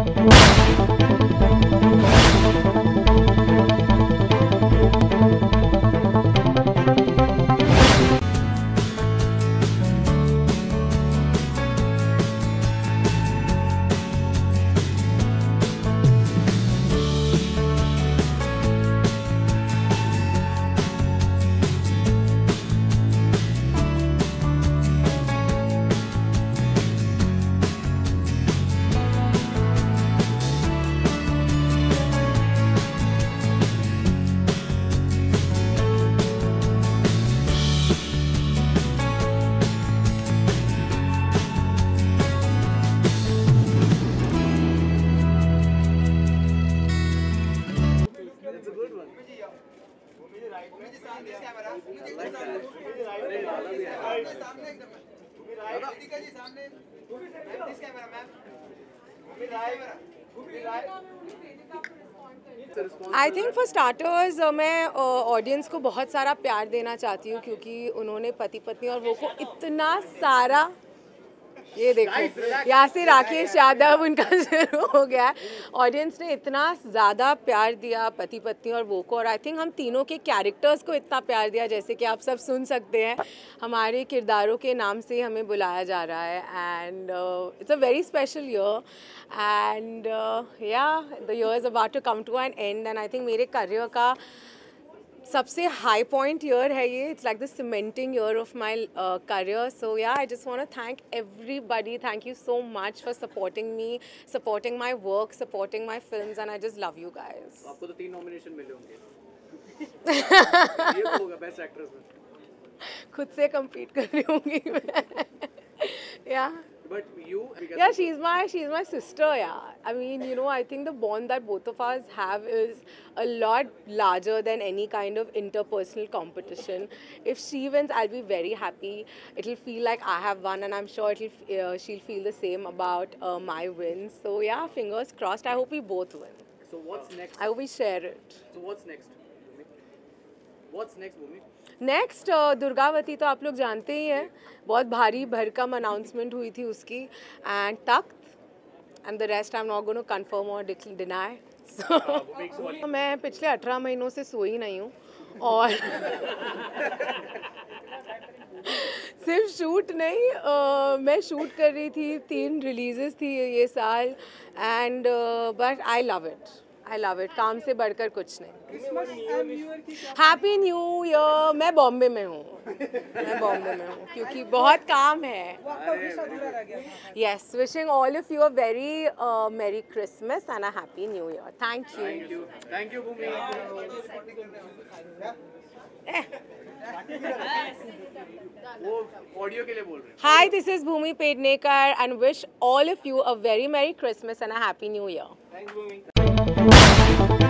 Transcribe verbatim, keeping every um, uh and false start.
I think for starters मैं audience uh, को बहुत सारा प्यार देना चाहती हूँ क्योंकि उन्होंने पति पत्नी और वो को इतना सारा, ये देखो यहाँ से राकेश यादव उनका शुरू हो गया। ऑडियंस ने इतना ज़्यादा प्यार दिया पति पत्नी और वो को, और आई थिंक हम तीनों के कैरेक्टर्स को इतना प्यार दिया, जैसे कि आप सब सुन सकते हैं हमारे किरदारों के नाम से हमें बुलाया जा रहा है। And it's a very special year and yeah the year is about to come to an end and I think मेरे करियर का सबसे हाई पॉइंट ईयर है ये। It's like the cementing year of my career. So yeah I just want to thank everybody, thank you so much for supporting me, supporting my work, supporting my films and I just love you guys. आपको तो तीन nomination मिले होंगे। ये तो होगा best actress में। खुद से compete कर रही होंगी मैं। yeah. But you, yeah, she's my she's my sister. Yeah, I mean, you know, I think the bond that both of us have is a lot larger than any kind of interpersonal competition. If she wins, I'll be very happy. It'll feel like I have won, and I'm sure it'll uh, she'll feel the same about uh, my wins. So yeah, fingers crossed. I hope we both win. So what's next? I hope we share it. So what's next? What's next, Bhumi? Next uh, Durgavati तो आप लोग जानते ही हैं, बहुत भारी भरकम announcement हुई थी उसकी, and Takht and the rest I am not going to confirm और डिनाई। सो मैं पिछले अठारह महीनों से सोई नहीं हूँ और सिर्फ शूट नहीं, uh, मैं शूट कर रही थी, तीन रिलीजेस थी ये साल and but I love it, I love it, काम से बढ़कर कुछ नहीं। Happy new year. मैं बॉम्बे में हूँ, मैं बॉम्बे में हूँ क्योंकि बहुत काम है। Yes, wishing all of you a very merry Christmas and a happy new year. Thank you, thank you Bhumi. वो ऑडियो के लिए बोल रहे हैं। Hi, this is Bhumi Pednekar and wish all of you a very merry Christmas and a happy new year. Thanks Bhumi.